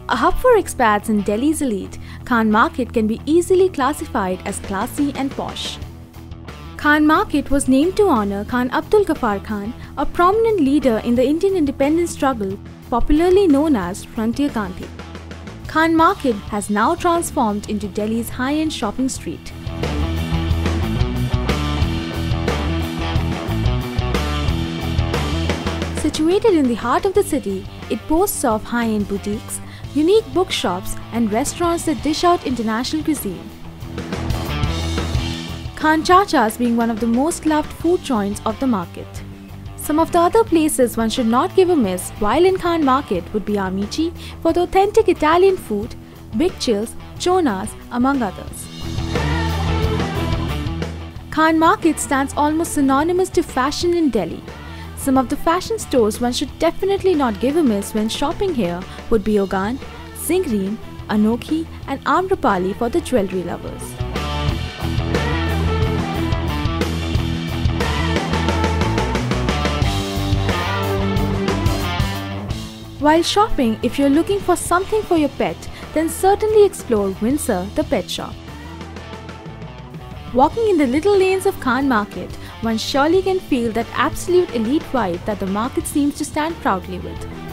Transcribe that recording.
A hub for expats in Delhi's elite, Khan Market can be easily classified as classy and posh. Khan Market was named to honor Khan Abdul Ghaffar Khan, a prominent leader in the Indian independence struggle, popularly known as Frontier Gandhi. Khan Market has now transformed into Delhi's high-end shopping street. Situated in the heart of the city, it boasts of high-end boutiques, unique bookshops and restaurants that dish out international cuisine. Khan Chacha's being one of the most loved food joints of the market. Some of the other places one should not give a miss while in Khan Market would be Amici for the authentic Italian food, Big Chills, Chona's, among others. Khan Market stands almost synonymous to fashion in Delhi. Some of the fashion stores one should definitely not give a miss when shopping here would be Ogan, Zingreen, Anokhi and Amrapali for the jewelry lovers. While shopping, if you're looking for something for your pet, then certainly explore Windsor, the pet shop. Walking in the little lanes of Khan Market, one surely can feel that absolute elite vibe that the market seems to stand proudly with.